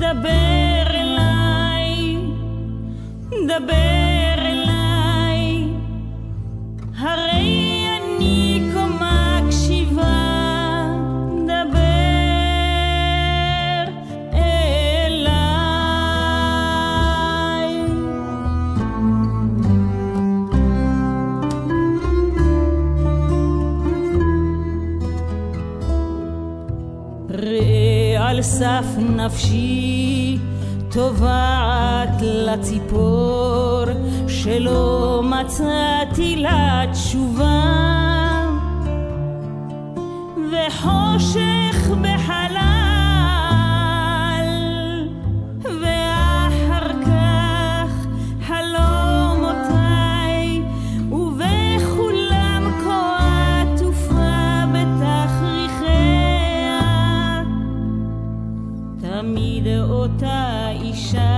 דבר אליי, דבר אליי, הרי אני כה מקשיבה, דבר אליי. ראה על סף נפשי טובעת לציפור שלא מצאתי לה תשובה, וחושך בחלל, ואחר כך חלומותיי, ובכולם כה עטופה בתכריכיה, תמיד אותה אישה